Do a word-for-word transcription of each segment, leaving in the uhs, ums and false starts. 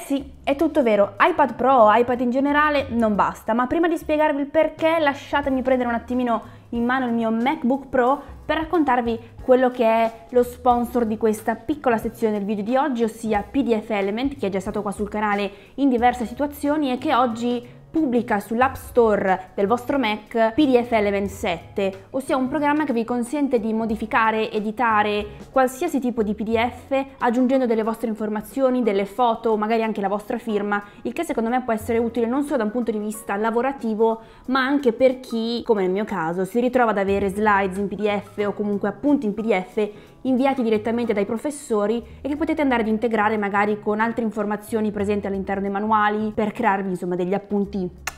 sì, è tutto vero, iPad Pro o iPad in generale non basta, ma prima di spiegarvi il perché lasciatemi prendere un attimino in mano il mio MacBook Pro per raccontarvi quello che è lo sponsor di questa piccola sezione del video di oggi, ossia P D F Element, che è già stato qua sul canale in diverse situazioni e che oggi pubblica sull'App Store del vostro Mac P D F Element sette, ossia un programma che vi consente di modificare, editare qualsiasi tipo di P D F aggiungendo delle vostre informazioni, delle foto, magari anche la vostra firma, il che secondo me può essere utile non solo da un punto di vista lavorativo, ma anche per chi, come nel mio caso, si ritrova ad avere slides in P D F o comunque appunti in P D F inviati direttamente dai professori e che potete andare ad integrare magari con altre informazioni presenti all'interno dei manuali per crearvi insomma degli appunti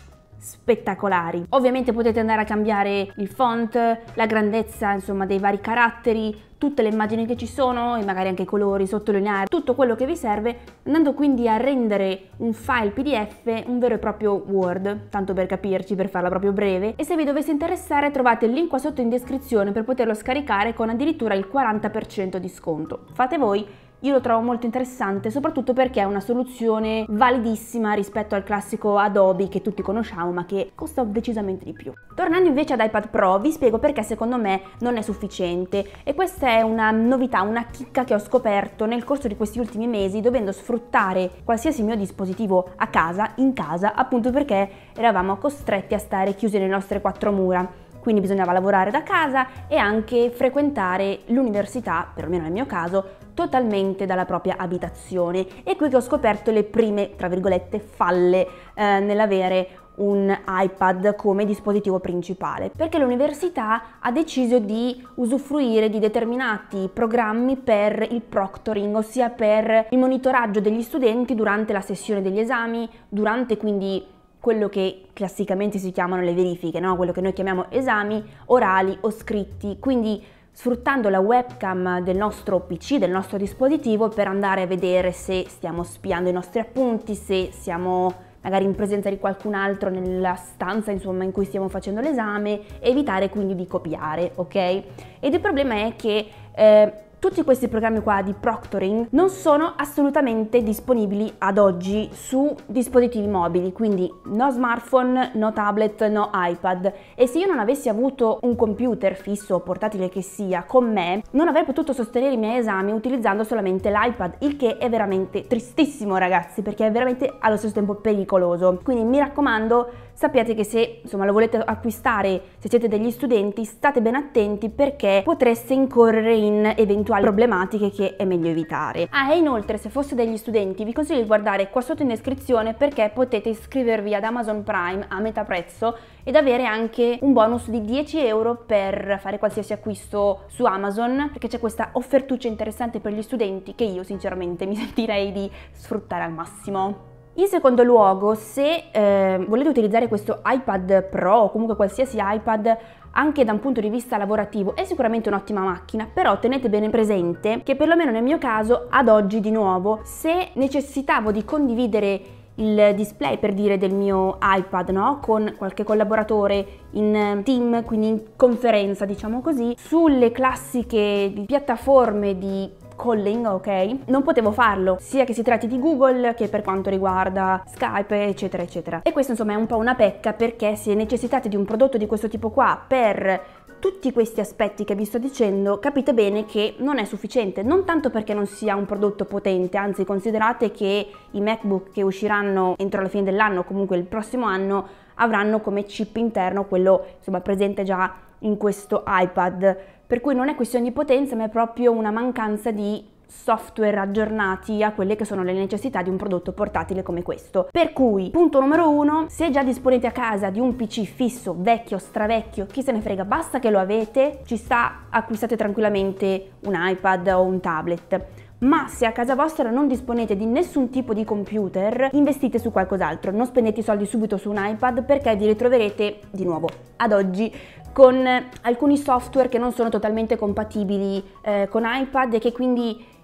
spettacolari. Ovviamente potete andare a cambiare il font, la grandezza insomma dei vari caratteri, tutte le immagini che ci sono e magari anche i colori, sottolineare tutto quello che vi serve, andando quindi a rendere un file P D F un vero e proprio Word, tanto per capirci, per farla proprio breve. E se vi dovesse interessare trovate il link qua sotto in descrizione per poterlo scaricare con addirittura il quaranta per cento di sconto. Fate voi. Io lo trovo molto interessante, soprattutto perché è una soluzione validissima rispetto al classico Adobe che tutti conosciamo ma che costa decisamente di più. Tornando invece ad iPad Pro, vi spiego perché secondo me non è sufficiente, e questa è una novità, una chicca che ho scoperto nel corso di questi ultimi mesi, dovendo sfruttare qualsiasi mio dispositivo a casa, in casa, appunto perché eravamo costretti a stare chiusi nelle nostre quattro mura. Quindi bisognava lavorare da casa e anche frequentare l'università, perlomeno nel mio caso, totalmente dalla propria abitazione. E qui che ho scoperto le prime, tra virgolette, falle eh, nell'avere un iPad come dispositivo principale, perché l'università ha deciso di usufruire di determinati programmi per il proctoring, ossia per il monitoraggio degli studenti durante la sessione degli esami, durante quindi quello che classicamente si chiamano le verifiche, no? Quello che noi chiamiamo esami orali o scritti, quindi sfruttando la webcam del nostro P C, del nostro dispositivo, per andare a vedere se stiamo spiando i nostri appunti, se siamo magari in presenza di qualcun altro nella stanza insomma in cui stiamo facendo l'esame, evitare quindi di copiare, ok? Ed il problema è che eh, tutti questi programmi qua di proctoring non sono assolutamente disponibili ad oggi su dispositivi mobili, quindi no smartphone, no tablet, no iPad. E se io non avessi avuto un computer fisso o portatile che sia con me, non avrei potuto sostenere i miei esami utilizzando solamente l'iPad, il che è veramente tristissimo ragazzi, perché è veramente allo stesso tempo pericoloso. Quindi mi raccomando, sappiate che se insomma lo volete acquistare, se siete degli studenti, state ben attenti perché potreste incorrere in eventuali problematiche che è meglio evitare. Ah, e inoltre se foste degli studenti vi consiglio di guardare qua sotto in descrizione perché potete iscrivervi ad Amazon Prime a metà prezzo ed avere anche un bonus di dieci euro per fare qualsiasi acquisto su Amazon, perché c'è questa offertuccia interessante per gli studenti che io sinceramente mi sentirei di sfruttare al massimo. In secondo luogo, se eh, volete utilizzare questo iPad Pro o comunque qualsiasi iPad anche da un punto di vista lavorativo, è sicuramente un'ottima macchina, però tenete bene presente che perlomeno nel mio caso, ad oggi di nuovo, se necessitavo di condividere il display per dire del mio iPad, no? Con qualche collaboratore in team, quindi in conferenza diciamo così, sulle classiche piattaforme di calling, ok? Non potevo farlo, sia che si tratti di Google che per quanto riguarda Skype, eccetera, eccetera. E questo insomma è un po' una pecca, perché se necessitate di un prodotto di questo tipo qua per tutti questi aspetti che vi sto dicendo, capite bene che non è sufficiente, non tanto perché non sia un prodotto potente, anzi considerate che i MacBook che usciranno entro la fine dell'anno, comunque il prossimo anno, avranno come chip interno quello insomma presente già in questo iPad, per cui non è questione di potenza ma è proprio una mancanza di software aggiornati a quelle che sono le necessità di un prodotto portatile come questo. Per cui, punto numero uno, se già disponete a casa di un P C fisso, vecchio, stravecchio, chi se ne frega, basta che lo avete, ci sta, acquistate tranquillamente un iPad o un tablet. Ma se a casa vostra non disponete di nessun tipo di computer, investite su qualcos'altro, non spendete i soldi subito su un iPad perché vi ritroverete, di nuovo, ad oggi, con alcuni software che non sono totalmente compatibili eh, con iPad e che quindi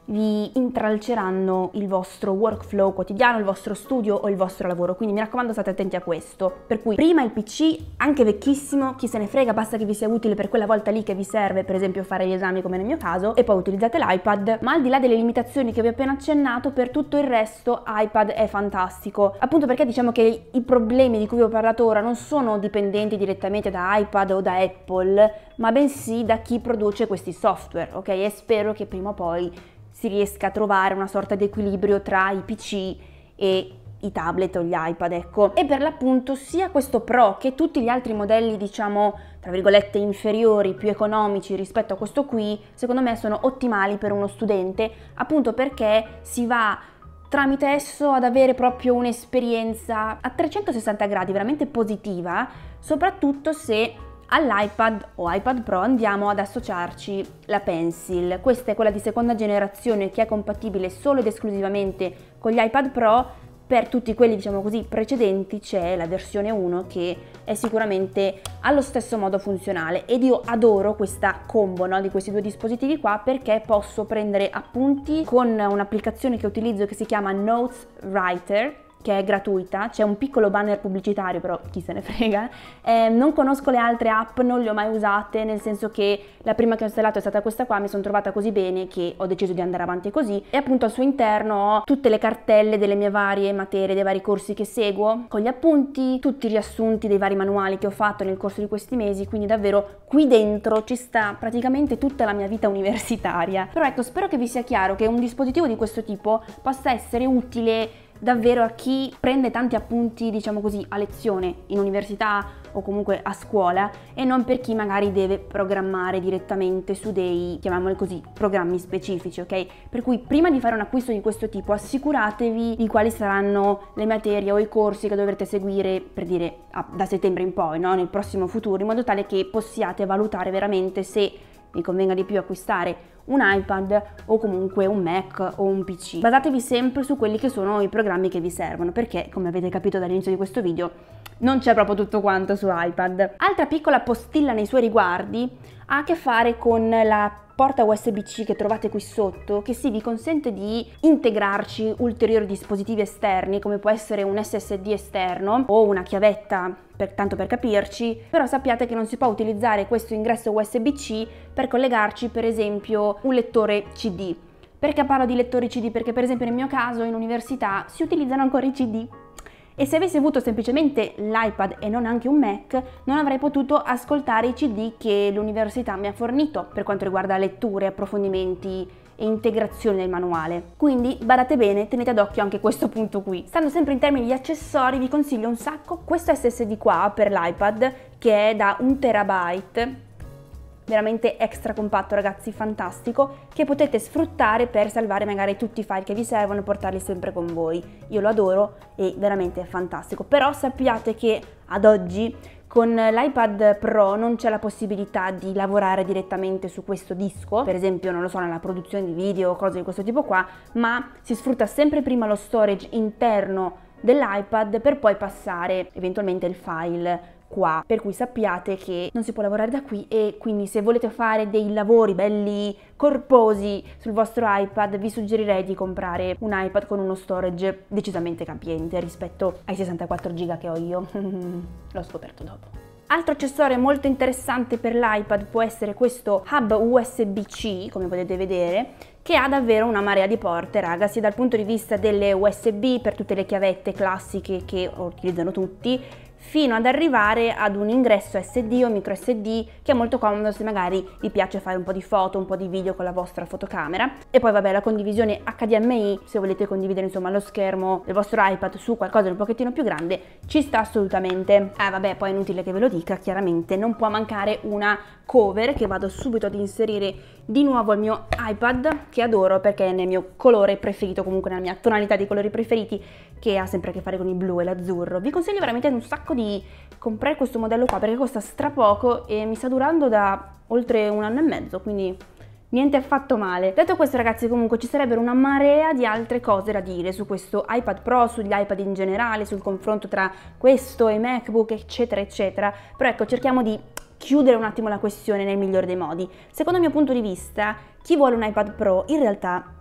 vi intralceranno il vostro workflow quotidiano, il vostro studio o il vostro lavoro, quindi mi raccomando state attenti a questo. Per cui prima il P C, anche vecchissimo, chi se ne frega, basta che vi sia utile per quella volta lì che vi serve, per esempio fare gli esami come nel mio caso, e poi utilizzate l'iPad, ma al di là delle limitazioni che vi ho appena accennato, per tutto il resto iPad è fantastico, appunto perché diciamo che i problemi di cui vi ho parlato ora non sono dipendenti direttamente da iPad o da Apple, ma bensì da chi produce questi software, ok? E spero che prima o poi si riesca a trovare una sorta di equilibrio tra i P C e i tablet o gli iPad, ecco. E per l'appunto sia questo Pro che tutti gli altri modelli, diciamo, tra virgolette, inferiori, più economici rispetto a questo qui, secondo me sono ottimali per uno studente, appunto perché si va tramite esso ad avere proprio un'esperienza a trecentosessanta gradi veramente positiva, soprattutto se all'iPad o iPad Pro andiamo ad associarci la Pencil. Questa è quella di seconda generazione che è compatibile solo ed esclusivamente con gli iPad Pro. Per tutti quelli, diciamo così, precedenti c'è la versione uno che è sicuramente allo stesso modo funzionale, ed io adoro questa combo, no, di questi due dispositivi qua, perché posso prendere appunti con un'applicazione che utilizzo che si chiama Notes Writer, che è gratuita, c'è un piccolo banner pubblicitario, però chi se ne frega. Eh, non conosco le altre app, non le ho mai usate, nel senso che la prima che ho installato è stata questa qua, mi sono trovata così bene che ho deciso di andare avanti così, e appunto al suo interno ho tutte le cartelle delle mie varie materie, dei vari corsi che seguo, con gli appunti, tutti i riassunti dei vari manuali che ho fatto nel corso di questi mesi, quindi davvero qui dentro ci sta praticamente tutta la mia vita universitaria. Però ecco, spero che vi sia chiaro che un dispositivo di questo tipo possa essere utile davvero a chi prende tanti appunti, diciamo così, a lezione in università o comunque a scuola, e non per chi magari deve programmare direttamente su dei, chiamiamoli così, programmi specifici, ok? Per cui prima di fare un acquisto di questo tipo assicuratevi di quali saranno le materie o i corsi che dovrete seguire, per dire da settembre in poi, no? Nel prossimo futuro, in modo tale che possiate valutare veramente se vi convenga di più acquistare un iPad o comunque un Mac o un P C. Basatevi sempre su quelli che sono i programmi che vi servono, perché come avete capito dall'inizio di questo video non c'è proprio tutto quanto su iPad. Altra piccola postilla nei suoi riguardi ha a che fare con la porta U S B C che trovate qui sotto, che sì, vi consente di integrarci ulteriori dispositivi esterni, come può essere un S S D esterno o una chiavetta, per, tanto per capirci, però sappiate che non si può utilizzare questo ingresso U S B C per collegarci per esempio un lettore C D. Perché parlo di lettori C D? Perché per esempio nel mio caso in università si utilizzano ancora i C D. E se avessi avuto semplicemente l'iPad e non anche un Mac, non avrei potuto ascoltare i C D che l'università mi ha fornito per quanto riguarda letture, approfondimenti e integrazione del manuale. Quindi badate bene, tenete d'occhio anche questo punto qui. Stando sempre in termini di accessori, vi consiglio un sacco questo S S D qua per l'iPad, che è da un terabyte, veramente extra compatto ragazzi, fantastico, che potete sfruttare per salvare magari tutti i file che vi servono e portarli sempre con voi. Io lo adoro e veramente è fantastico, però sappiate che ad oggi con l'iPad Pro non c'è la possibilità di lavorare direttamente su questo disco, per esempio non lo so, nella produzione di video o cose di questo tipo qua, ma si sfrutta sempre prima lo storage interno dell'iPad per poi passare eventualmente il file qua, per cui sappiate che non si può lavorare da qui, e quindi se volete fare dei lavori belli corposi sul vostro iPad vi suggerirei di comprare un iPad con uno storage decisamente capiente rispetto ai sessantaquattro giga che ho io. L'ho scoperto dopo. Altro accessorio molto interessante per l'iPad può essere questo hub U S B C, come potete vedere, che ha davvero una marea di porte, raga, sia dal punto di vista delle U S B per tutte le chiavette classiche che utilizzano tutti, fino ad arrivare ad un ingresso S D o micro S D che è molto comodo se magari vi piace fare un po' di foto, un po' di video con la vostra fotocamera. E poi vabbè, la condivisione H D M I, se volete condividere insomma lo schermo del vostro iPad su qualcosa di un pochettino più grande, ci sta assolutamente. Ah vabbè, poi è inutile che ve lo dica, chiaramente non può mancare una cover che vado subito ad inserire di nuovo al mio iPad, che adoro perché è nel mio colore preferito, comunque nella mia tonalità di colori preferiti, che ha sempre a che fare con il blu e l'azzurro. Vi consiglio veramente un sacco di comprare questo modello qua perché costa strapoco e mi sta durando da oltre un anno e mezzo, quindi niente affatto male. Detto questo ragazzi, comunque ci sarebbero una marea di altre cose da dire su questo iPad Pro, sugli iPad in generale, sul confronto tra questo e i MacBook eccetera eccetera, però ecco, cerchiamo di chiudere un attimo la questione nel migliore dei modi. Secondo il mio punto di vista, chi vuole un iPad Pro in realtà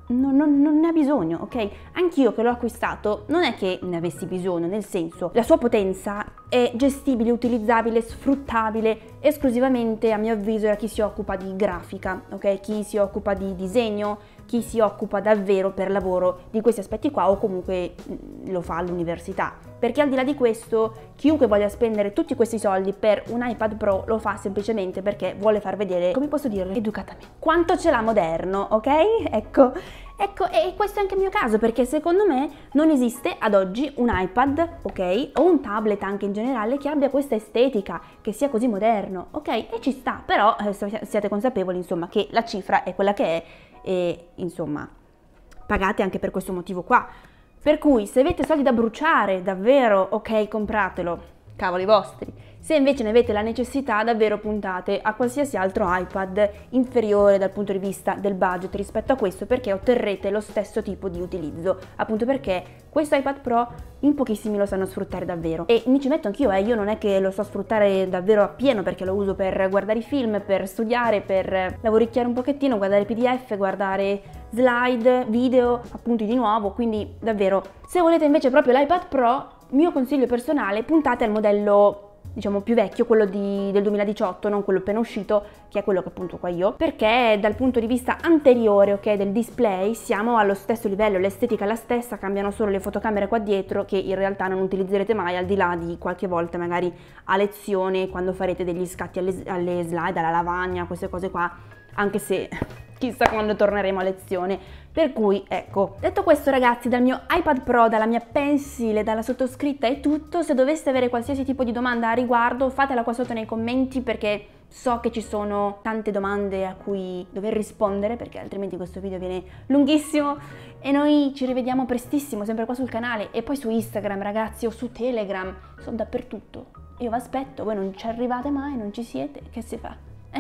non, non, non ne ha bisogno, ok? Anch'io che l'ho acquistato non è che ne avessi bisogno, nel senso, la sua potenza è gestibile, utilizzabile, sfruttabile esclusivamente, a mio avviso, da chi si occupa di grafica, ok? Chi si occupa di disegno, chi si occupa davvero per lavoro di questi aspetti qua o comunque lo fa all'università. Perché al di là di questo, chiunque voglia spendere tutti questi soldi per un iPad Pro lo fa semplicemente perché vuole far vedere, come posso dirlo, educatamente, quanto ce l'ha moderno, ok? Ecco, ecco, e questo è anche il mio caso, perché secondo me non esiste ad oggi un iPad, ok? O un tablet anche in generale che abbia questa estetica, che sia così moderno, ok? E ci sta, però eh, siate consapevoli, insomma, che la cifra è quella che è e, insomma, pagate anche per questo motivo qua. Per cui se avete soldi da bruciare, davvero, ok, compratelo, cavoli vostri. Se invece ne avete la necessità, davvero puntate a qualsiasi altro iPad inferiore dal punto di vista del budget rispetto a questo, perché otterrete lo stesso tipo di utilizzo, appunto perché questo iPad Pro in pochissimi lo sanno sfruttare davvero. E mi ci metto anch'io, eh, io non è che lo so sfruttare davvero appieno, perché lo uso per guardare i film, per studiare, per lavoricchiare un pochettino, guardare P D F, guardare slide, video, appunti di nuovo, quindi davvero. Se volete invece proprio l'iPad Pro, mio consiglio personale, puntate al modello diciamo più vecchio, quello di, del duemiladiciotto, non quello appena uscito, che è quello che appunto qua io, perché dal punto di vista anteriore, ok, del display siamo allo stesso livello, l'estetica è la stessa, cambiano solo le fotocamere qua dietro che in realtà non utilizzerete mai, al di là di qualche volta magari a lezione quando farete degli scatti alle, alle slide, alla lavagna, queste cose qua, anche se chissà quando torneremo a lezione. Per cui ecco, detto questo ragazzi, dal mio iPad Pro, dalla mia Pencil e dalla sottoscritta è tutto. Se doveste avere qualsiasi tipo di domanda a riguardo, fatela qua sotto nei commenti, perché so che ci sono tante domande a cui dover rispondere, perché altrimenti questo video viene lunghissimo. E noi ci rivediamo prestissimo, sempre qua sul canale e poi su Instagram ragazzi, o su Telegram, sono dappertutto. Io vi aspetto, voi non ci arrivate mai, non ci siete, che si fa? Eh?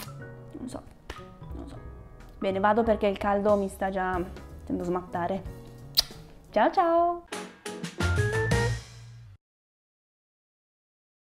Non so. Bene, vado perché il caldo mi sta già facendo smattare. Ciao ciao!